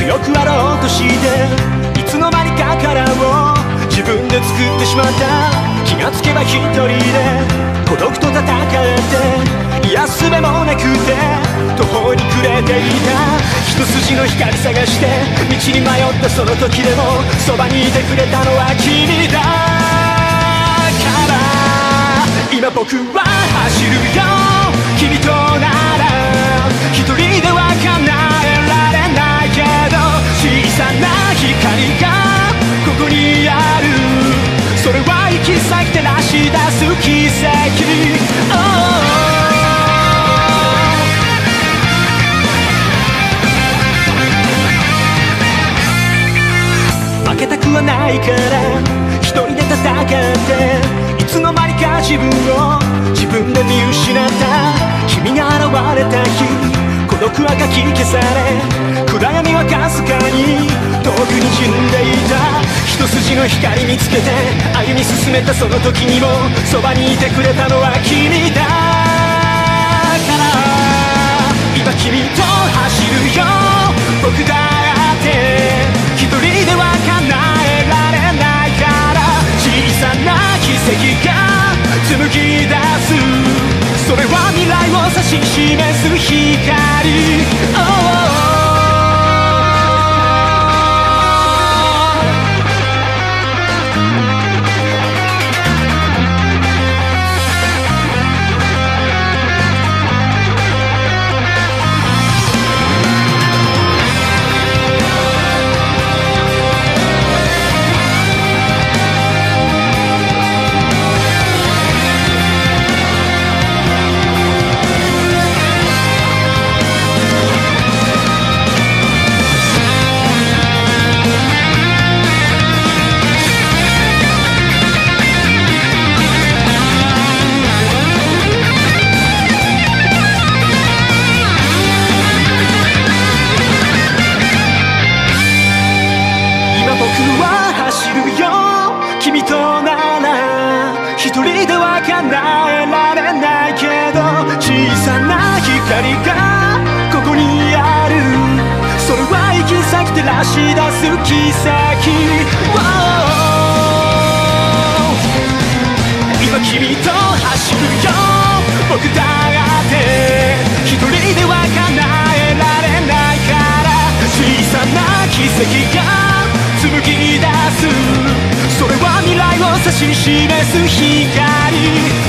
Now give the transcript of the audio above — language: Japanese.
強くあろうとしていつの間にか殻を自分で作ってしまった。気がつけば一人で孤独と戦っていやすべもなくて途方に暮れていた。一筋の光探して道に迷ったその時でもそばにいてくれたのは君だから。今僕は走るよ君となら一人では叶えられないけど小さな光がここにある。それは行き先照らし出す奇跡、負けたくはないから一人で戦っていつの間にか自分を自分で見失った。君が現れた日孤独はかき消され暗闇はかすかに遠くに滲んでいた。一筋の光見つけて歩み進めたその時にもそばにいてくれたのは君だから。今君と走るよ僕だって一人では叶えられないから小さな奇跡が紡ぎ出す。それは未来を指し示す光、照らし出す奇跡、今君と走るよ僕だって一人では叶えられないから小さな奇跡が紡ぎ出す。それは未来を指し示す光